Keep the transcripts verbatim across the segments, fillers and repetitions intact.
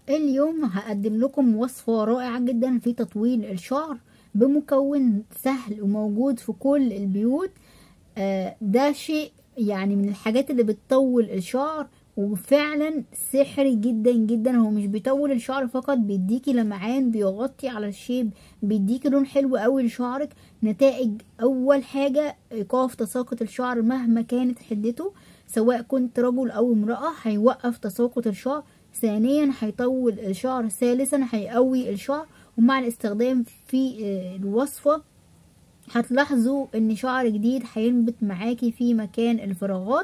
اليوم هقدم لكم وصفة رائعة جدا في تطويل الشعر بمكون سهل وموجود في كل البيوت. آه ده شيء يعني من الحاجات اللي بتطول الشعر، وفعلا سحري جدا جدا. هو مش بيطول الشعر فقط، بيديكي لمعان، بيغطي على الشيب، بيديكي لون حلو قوي لشعرك. نتائج اول حاجة ايقاف تساقط الشعر مهما كانت حدته، سواء كنت رجل او امرأة هيوقف تساقط الشعر. ثانيا هيطول الشعر. ثالثا هيقوي الشعر. ومع الاستخدام في الوصفة هتلاحظوا ان شعر جديد هينبت معاكي في مكان الفراغات.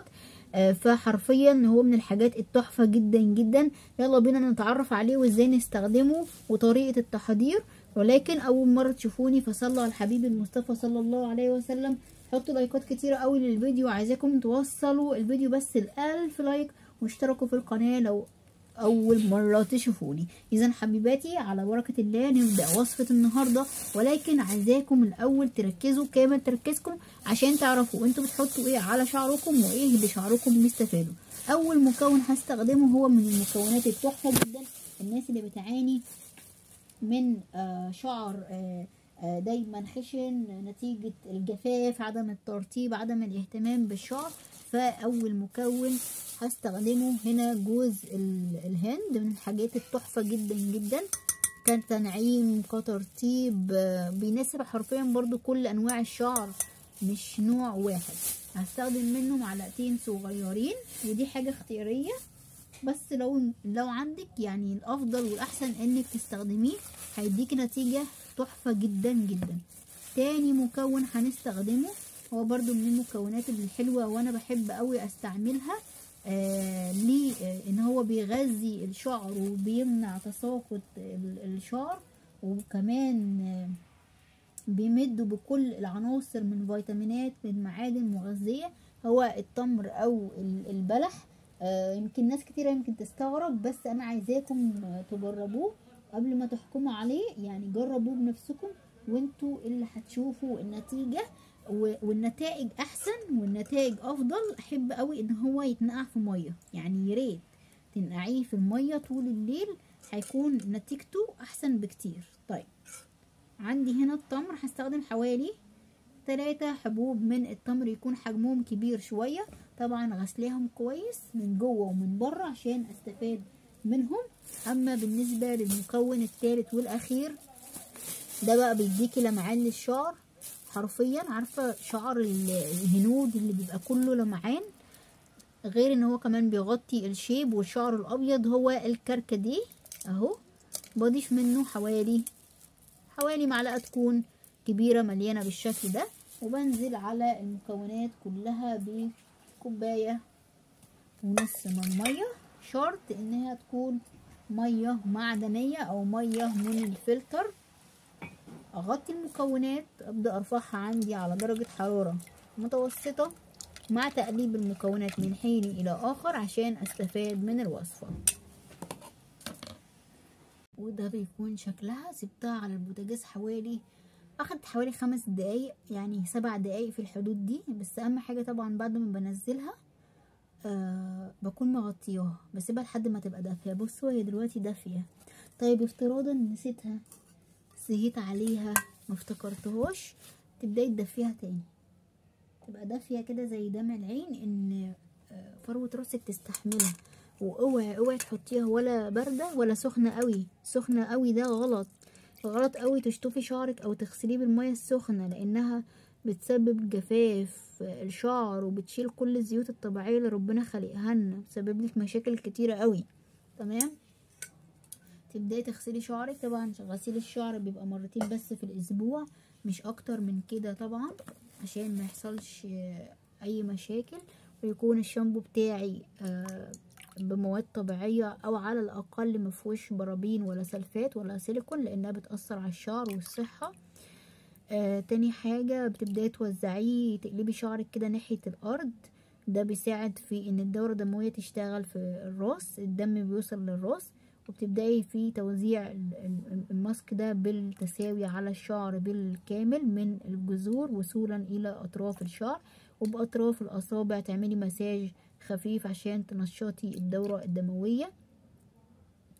فحرفيا هو من الحاجات التحفة جدا جدا. يلا بينا نتعرف عليه وازاي نستخدمه وطريقة التحضير. ولكن اول مرة تشوفوني فصلوا على الحبيب المصطفى صلى الله عليه وسلم، حطوا لايكات كتيرة قوي للفيديو، عايزاكم توصلوا الفيديو بس الالف لايك، واشتركوا في القناة لو اول مرة تشوفوني. اذا حبيباتي على بركة الله نبدأ وصفة النهاردة، ولكن عايزاكم الاول تركزوا كامل تركيزكم عشان تعرفوا انتوا بتحطوا ايه على شعركم وايه اللي شعركم بيستفادوا. اول مكون هستخدمه هو من المكونات التحفة جدا. الناس اللي بتعاني من آه شعر آه آه دايما خشن نتيجة الجفاف، عدم الترطيب، عدم الاهتمام بالشعر، فاول مكون هستخدمه هنا جوز الهند. من الحاجات التحفة جدا جدا كتنعيم كترطيب، بيناسب حرفيا برضو كل انواع الشعر مش نوع واحد. هستخدم منه معلقتين صغيرين، ودي حاجة اختيارية، بس لو لو عندك يعني الافضل والاحسن انك تستخدميه، هيديكي نتيجة تحفة جدا جدا. تاني مكون هنستخدمه هو برضو من المكونات الحلوة وانا بحب قوي استعملها، آه ليه آه ان هو بيغذي الشعر وبيمنع تساقط الشعر، وكمان آه بيمده بكل العناصر من فيتامينات من معادن مغذية. هو التمر او البلح. آه يمكن ناس كتيرة يمكن تستغرب، بس انا عايزاكم تجربوه قبل ما تحكموا عليه. يعني جربوه بنفسكم وانتوا اللي هتشوفوا النتيجة، والنتائج احسن والنتائج افضل. احب قوي ان هو يتنقع في ميه، يعني ياريت تنقعيه في الميه طول الليل، هيكون نتيجته احسن بكتير. طيب عندي هنا التمر، هستخدم حوالي ثلاثة حبوب من التمر، يكون حجمهم كبير شوية. طبعا غسلهم كويس من جوه ومن بره عشان استفاد منهم. اما بالنسبة للمكون الثالث والاخير، ده بقى بيديكي لمعان للشعر حرفيا. عارفة شعر الهنود اللي بيبقى كله لمعان، غير ان هو كمان بيغطي الشيب والشعر الابيض، هو الكركديه اهو. بضيف منه حوالي حوالي معلقة تكون كبيرة مليانة بالشكل ده، وبنزل على المكونات كلها بكوباية ونص من المية. شرط انها تكون مية معدنية او مية من الفلتر. اغطي المكونات، ابدا ارفعها عندي على درجة حرارة متوسطة مع تقليب المكونات من حين الى اخر عشان استفاد من الوصفة. وده بيكون شكلها. سبتها على البوتاجاز حوالي اخدت حوالي خمس دقايق، يعني سبع دقايق في الحدود دي. بس اهم حاجة طبعا بعد ما بنزلها آه بكون مغطياها، بسيبها لحد ما تبقى دافية. بصوا هي دلوقتي دافية. طيب افتراضا نسيتها، سهيت عليها، ما افتكرتهاش، تبداي تدفيها تاني، تبقى دافيه كده زي دمع العين، ان فروه راسك تستحملها. واوعي اوعي تحطيها ولا بارده ولا سخنه قوي. سخنه قوي ده غلط، غلط قوي تشطفي شعرك او تغسليه بالميه السخنه، لانها بتسبب جفاف الشعر وبتشيل كل الزيوت الطبيعيه اللي ربنا خلقها لنا، بتسبب لك مشاكل كتيره قوي. تمام. تبداي تغسلي شعرك. طبعا غسيل الشعر بيبقى مرتين بس في الاسبوع، مش اكتر من كده طبعا، عشان ما يحصلش اي مشاكل. ويكون الشامبو بتاعي بمواد طبيعيه، او على الاقل مفيهوش برابين ولا سلفات ولا سيليكون، لانها بتاثر على الشعر والصحه. آه تاني حاجه بتبداي توزعيه، تقلبي شعرك كده ناحيه الارض. ده بيساعد في ان الدوره الدمويه تشتغل في الراس، الدم بيوصل للراس. وبتبداي في توزيع الماسك ده بالتساوي على الشعر بالكامل من الجذور وصولا الى اطراف الشعر، وباطراف الاصابع تعملي مساج خفيف عشان تنشطي الدورة الدموية.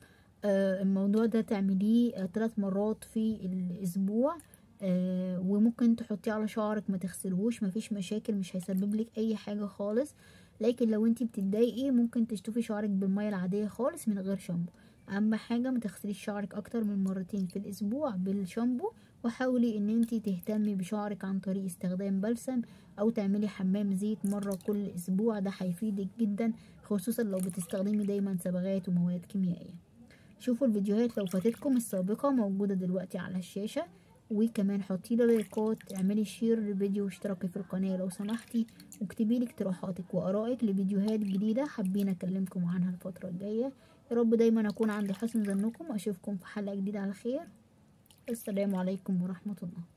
آه الموضوع ده تعمليه ثلاث مرات في الاسبوع، آه وممكن تحطيه على شعرك ما تغسلهوش، مفيش مشاكل، مش هيسبب لك اي حاجه خالص. لكن لو انتي بتتضايقي ممكن تشطفي شعرك بالميه العاديه خالص من غير شامبو. اهم حاجه ما تغسليش شعرك اكتر من مرتين في الاسبوع بالشامبو، وحاولي ان انتي تهتمي بشعرك عن طريق استخدام بلسم او تعملي حمام زيت مره كل اسبوع. ده هيفيدك جدا، خصوصا لو بتستخدمي دايما صبغات ومواد كيميائيه. شوفوا الفيديوهات لو فاتتكم السابقه موجوده دلوقتي على الشاشه، وكمان حطي لي لايكات، اعملي شير للفيديو واشتركي في القناه لو سمحتي، واكتبي لي اقتراحاتك وارائك لفيديوهات جديده حابين اكلمكم عنها الفتره الجايه. يا رب دايما اكون عند حسن ظنكم، اشوفكم في حلقه جديده على خير. السلام عليكم ورحمه الله.